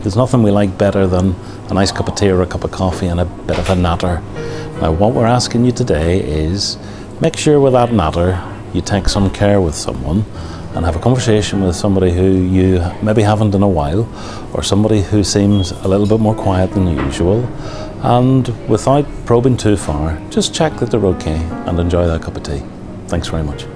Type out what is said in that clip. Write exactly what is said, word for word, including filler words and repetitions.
There's nothing we like better than a nice cup of tea or a cup of coffee and a bit of a natter. Now what we're asking you today is make sure with that natter you take some care with someone and have a conversation with somebody who you maybe haven't in a while, or somebody who seems a little bit more quiet than usual, and without probing too far, just check that they're okay and enjoy that cup of tea. Thanks very much.